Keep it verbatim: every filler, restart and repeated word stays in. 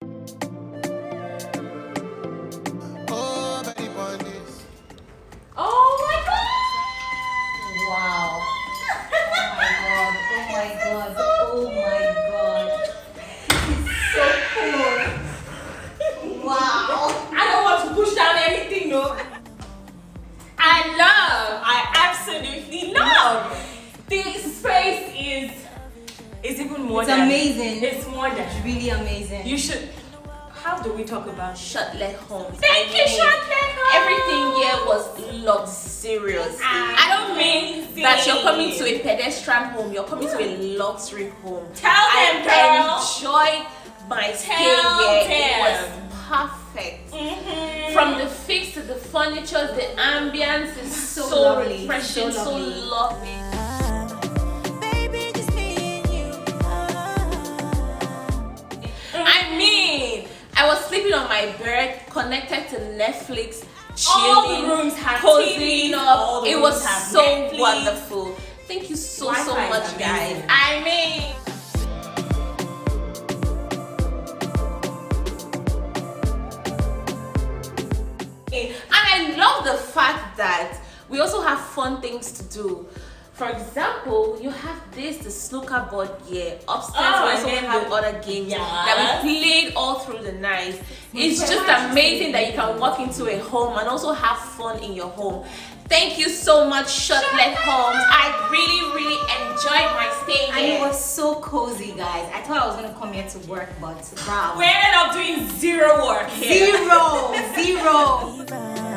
Oh my god! Wow. Oh my god. Oh my god. Oh my god. This is so cool. Wow. I don't want to push down anything, no. I love, I absolutely love. This space is is even more It's than amazing. It's more than It's really amazing. you should. How do we talk about Shut-let homes. Thank I you, mean, Shut-let Homes. Everything here was luxurious. I don't mean that you're coming to a pedestrian home, you're coming to a luxury home. Tell I them, girl. enjoyed my stay Tell here. them. It was perfect. Mm-hmm. From the fix to the furniture, the ambience is so, So lovely, refreshing, so so lovely. lovely. I mean, I was sleeping on my bed, connected to Netflix, chilling, All the rooms have cozying T Vs, up. all the It rooms was have so Netflix. wonderful. Thank you so so Wi-Fi is much, amazing. guys. I mean. And I love the fact that we also have fun things to do. For example, you have this, the snooker board here. Upstairs, Oh, we and also then have the- other games Yes. that we played all through the night. It's can just actually amazing that you can walk into a home and also have fun in your home. Thank you so much, Shut-let Homes. I really, really enjoyed my stay And it here. was so cozy, guys. I thought I was gonna come here to work, but wow. We ended up doing zero work here. Zero, zero.